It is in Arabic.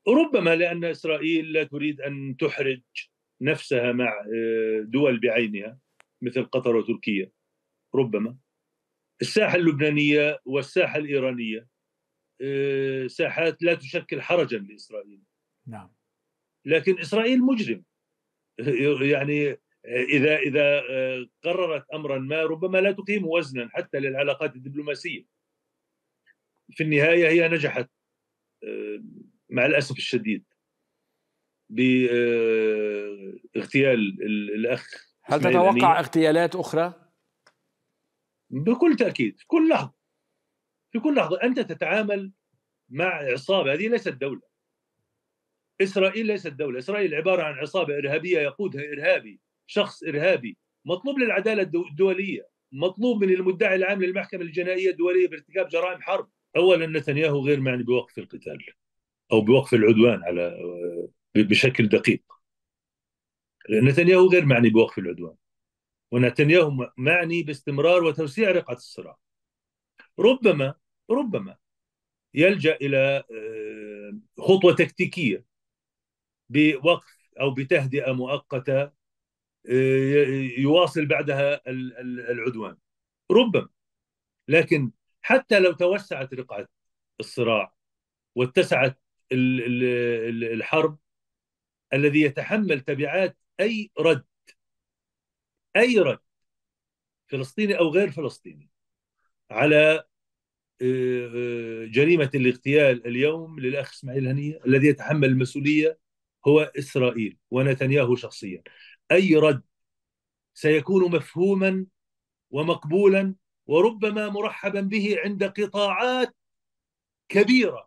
ربما لأن إسرائيل لا تريد أن تحرج نفسها مع دول بعينها مثل قطر وتركيا. ربما الساحة اللبنانية والساحة الإيرانية ساحات لا تشكل حرجا لإسرائيل. نعم. لكن إسرائيل مجرم. يعني إذا قررت أمرا ما ربما لا تقيم وزنا حتى للعلاقات الدبلوماسية. في النهاية هي نجحت مع الأسف الشديد باغتيال الأخ هل إسماعيل تتوقع هنية. اغتيالات أخرى؟ بكل تأكيد في كل لحظة، في كل لحظة أنت تتعامل مع عصابة. هذه ليست دولة. إسرائيل ليست دولة. إسرائيل عبارة عن عصابة إرهابية يقودها إرهابي، شخص إرهابي مطلوب للعدالة الدولية، مطلوب من المدعي العام للمحكمة الجنائية الدولية بارتكاب جرائم حرب. أولا نتنياهو غير معني بوقف القتال أو بوقف العدوان على بشكل دقيق. نتنياهو غير معني بوقف العدوان، ونتنياهو معني باستمرار وتوسيع رقعة الصراع. ربما يلجأ إلى خطوة تكتيكية بوقف أو بتهدئة مؤقتة يواصل بعدها العدوان. ربما. لكن حتى لو توسعت رقعة الصراع واتسعت الحرب، الذي يتحمل تبعات أي رد فلسطيني أو غير فلسطيني على جريمة الاغتيال اليوم للأخ إسماعيل هنية، الذي يتحمل المسؤولية هو إسرائيل ونتنياهو شخصيا. أي رد سيكون مفهوما ومقبولا وربما مرحبا به عند قطاعات كبيرة